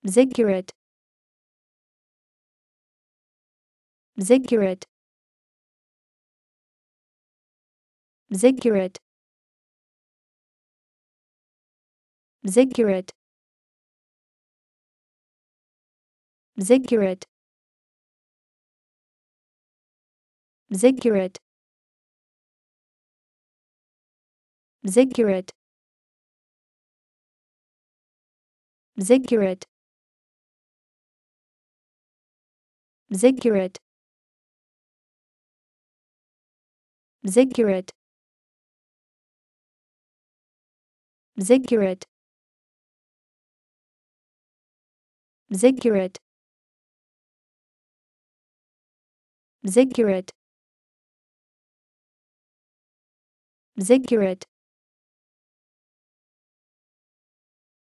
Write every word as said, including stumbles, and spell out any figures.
ziggurat, ziggurat, ziggurat, ziggurat, ziggurat, ziggurat, ziggurat, ziggurat, ziggurat, ziggurat, ziggurat, ziggurat, ziggurat, ziggurat,